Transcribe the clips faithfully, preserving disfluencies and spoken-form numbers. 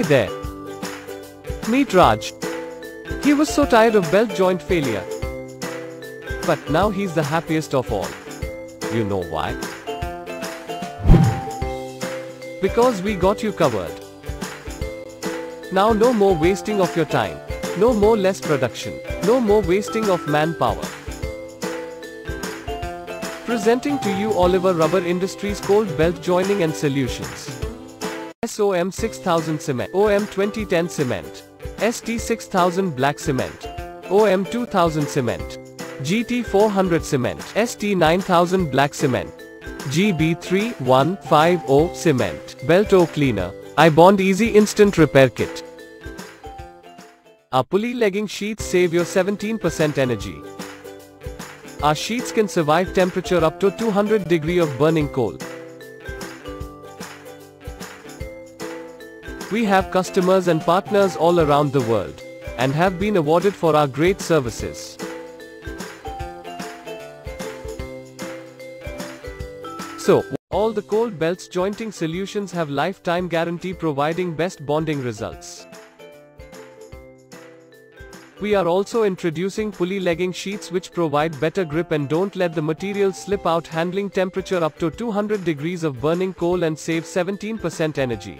Hey there. Meet Raj. He was so tired of belt joint failure. But now he's the happiest of all. You know why? Because we got you covered. Now no more wasting of your time. No more less production. No more wasting of manpower. Presenting to you Oliver Rubber Industries Cold Belt Joining and Solutions. S O M six thousand Cement, O M twenty ten Cement, S T six thousand Black Cement, O M two thousand Cement, G T four hundred Cement, S T nine thousand Black Cement, G B three one five zero Cement, Belt-O Cleaner, I-Bond Easy Instant Repair Kit. Our pulley legging sheets save your seventeen percent energy. Our sheets can survive temperature up to two hundred degrees of burning coal. We have customers and partners all around the world, and have been awarded for our great services. So, all the cold belts jointing solutions have lifetime guarantee providing best bonding results. We are also introducing pulley legging sheets which provide better grip and don't let the material slip out, handling temperature up to two hundred degrees of burning coal and save seventeen percent energy.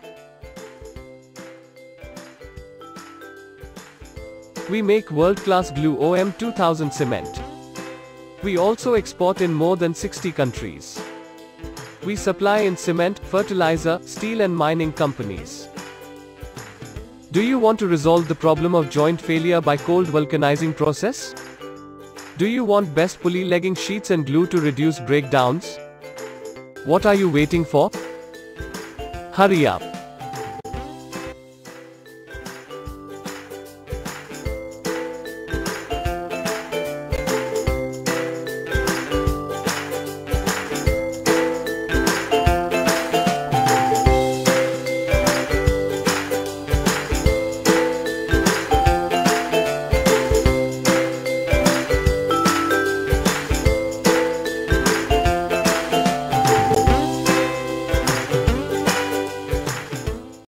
We make world-class glue O M two thousand cement. We also export in more than sixty countries. We supply in cement, fertilizer, steel and mining companies. Do you want to resolve the problem of joint failure by cold vulcanizing process? Do you want best pulley legging sheets and glue to reduce breakdowns? What are you waiting for? Hurry up!